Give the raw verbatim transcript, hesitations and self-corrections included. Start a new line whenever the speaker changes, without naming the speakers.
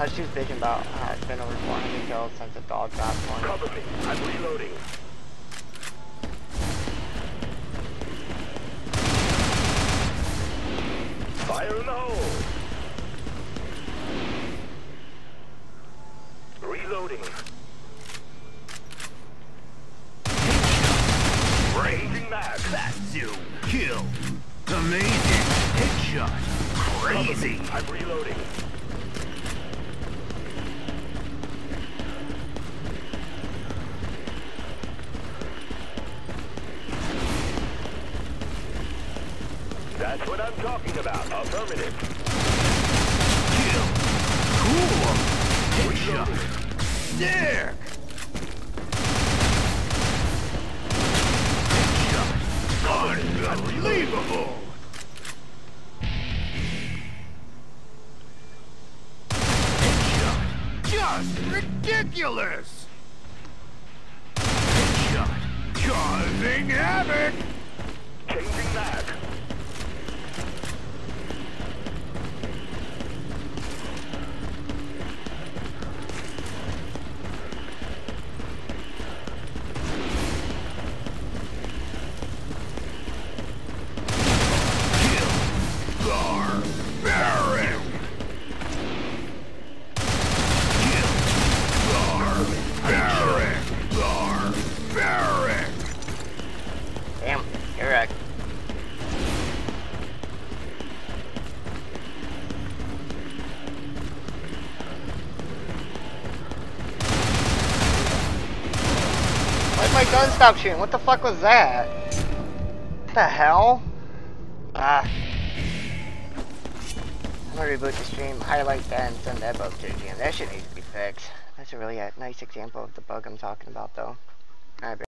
I was just bitching about how it's been over four hundred kills since the dog got one.
Cover me. I'm reloading. Fire in the hole. Reloading. Raging mag.
That do. Kill. Amazing. Headshot. Crazy.
I'm reloading. That's what I'm talking about. Affirmative.
Kill. Cool. Headshot. There. Headshot. Unbelievable. Headshot. Just ridiculous. Headshot. Causing havoc.
Changing mag.
Barbaric! Kill! Barbaric! Barbaric!
Damn, you're wrecked. Why'd my gun stop shooting? What the fuck was that? What the hell? Ah. I'm gonna reboot the stream, highlight that, and send that bug to the G M. That shit needs to be fixed. That's a really uh, nice example of the bug I'm talking about, though. Alright,